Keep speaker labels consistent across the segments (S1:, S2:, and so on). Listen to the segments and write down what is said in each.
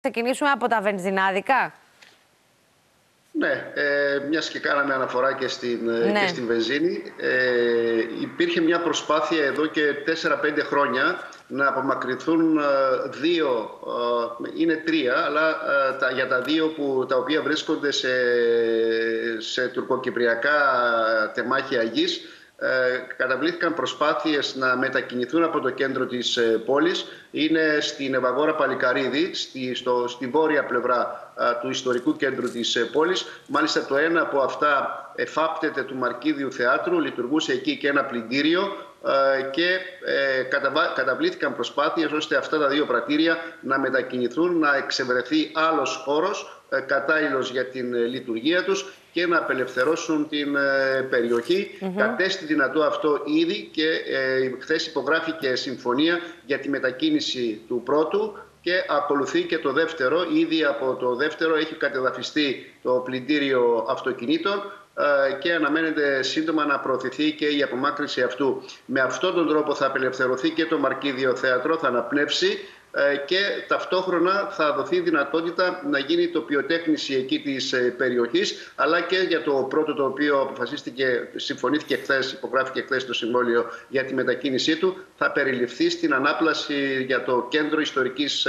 S1: Ξεκινήσουμε από τα βενζινάδικα.
S2: Ναι, μιας και κάναμε αναφορά και στην βενζίνη, υπήρχε μια προσπάθεια εδώ και 4-5 χρόνια να απομακρυνθούν είναι τρία, αλλά για τα δύο τα οποία βρίσκονται σε τουρκοκυπριακά τεμάχια γης, καταβλήθηκαν προσπάθειες να μετακινηθούν από το κέντρο της πόλης. Είναι στην Ευαγόρα Παλικαρίδη, στη βόρεια πλευρά του ιστορικού κέντρου της πόλης. Μάλιστα το ένα από αυτά εφάπτεται του Μαρκίδιου Θεάτρου, λειτουργούσε εκεί και ένα πλυντήριο και καταβλήθηκαν προσπάθειες ώστε αυτά τα δύο πρατήρια να μετακινηθούν, να εξευρεθεί άλλος χώρος κατάλληλος για την λειτουργία τους και να απελευθερώσουν την περιοχή. Κατέστη δυνατό αυτό ήδη και χθες υπογράφηκε συμφωνία για τη μετακίνηση του πρώτου και ακολουθεί και το δεύτερο. Ήδη από το δεύτερο έχει κατεδαφιστεί το πλυντήριο αυτοκινήτων και αναμένεται σύντομα να προωθηθεί και η απομάκρυνση αυτού. Με αυτόν τον τρόπο θα απελευθερωθεί και το Μαρκίδιο Θέατρο, θα αναπνεύσει και ταυτόχρονα θα δοθεί δυνατότητα να γίνει τοπιοτέχνηση εκεί της περιοχής, αλλά και για το πρώτο το οποίο συμφωνήθηκε χθες, υπογράφηκε χθες το Συμβόλαιο για τη μετακίνησή του, θα περιληφθεί στην ανάπλαση για το Κέντρο Ιστορικής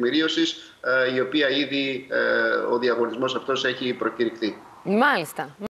S2: Τεκμηρίωσης, η οποία ήδη ο διαγωνισμός αυτός έχει προκηρυχθεί.
S1: Μάλιστα.